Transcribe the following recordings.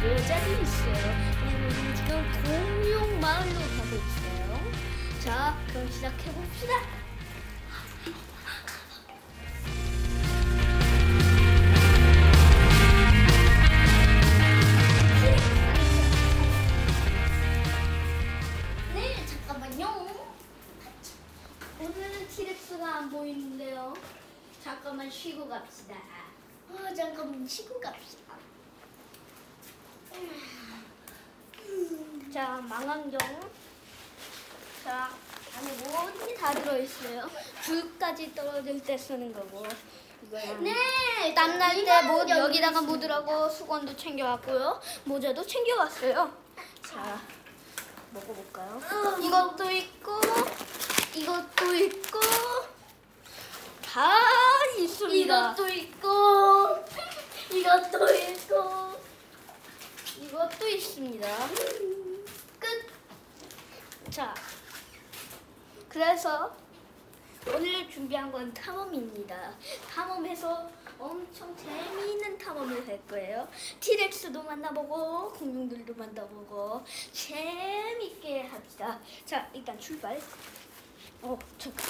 여자도 있어요. 우리는 지금 공룡 마을로 가고 있어요. 자, 그럼 시작해 봅시다. 네, 잠깐만요. 오늘은 티렉스가 안 보이는데요. 잠깐만 쉬고 갑시다. 잠깐만 쉬고 갑시다. 자, 망원경. 자, 안에 뭐든지 다 들어있어요. 불까지 떨어질 때 쓰는 거고. 이거야. 네. 땀날 때 뭐 여기다가 묻으라고 수건도 챙겨왔고요. 모자도 챙겨왔어요. 자, 먹어볼까요? 이것도 있고, 이것도 있고, 다 있습니다. 이것도 있고, 이것도 있고, 이것도 있습니다. 끝. 자, 그래서 오늘 준비한 건 탐험입니다. 탐험해서 엄청 재미있는 탐험을 할 거예요. 티렉스도 만나보고 공룡들도 만나보고 재밌게 합시다. 자, 일단 출발. 잠깐.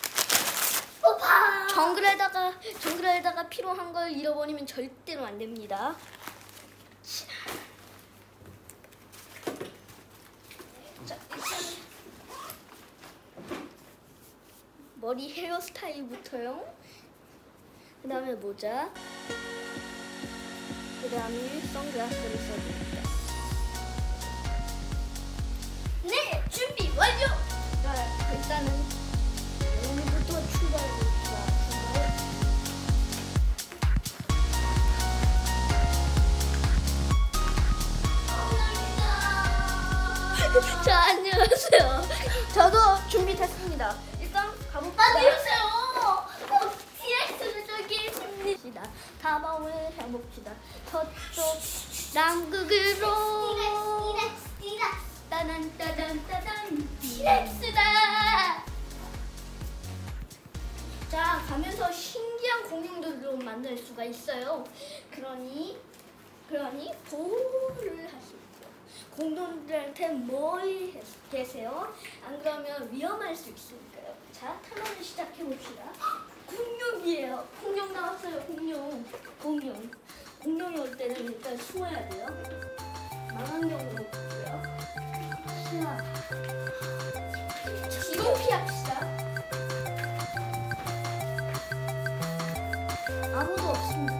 오빠! 정글에다가 필요한 걸 잃어버리면 절대로 안 됩니다. 자, 일단 머리 헤어스타일부터요. 그 다음에 모자. 그 다음에 선글라스를 써줍니다. 네! 준비 완료! 자, 일단은 오늘부터 출발해봅시다. 자, 안녕하세요. 저도 준비됐습니다. 일단 가볼까요? 안녕하세요. 티렉스는 저기 있습니다. 탐험을 해봅시다. 저쪽 남극으로. 따단 티렉스다. 자, 가면서 신기한 공룡들도 만날 수가 있어요. 그러니 보호를 할 수 있죠. 공룡들한테 뭘 계세요? 안 그러면 위험할 수 있으니까요. 자, 탐험을 시작해 봅시다. 공룡이에요. 공룡 나왔어요. 공룡이 올 때는 일단 숨어야 돼요. 망원경으로 보고요. 뒤로 피합시다. 아무도 없습니다.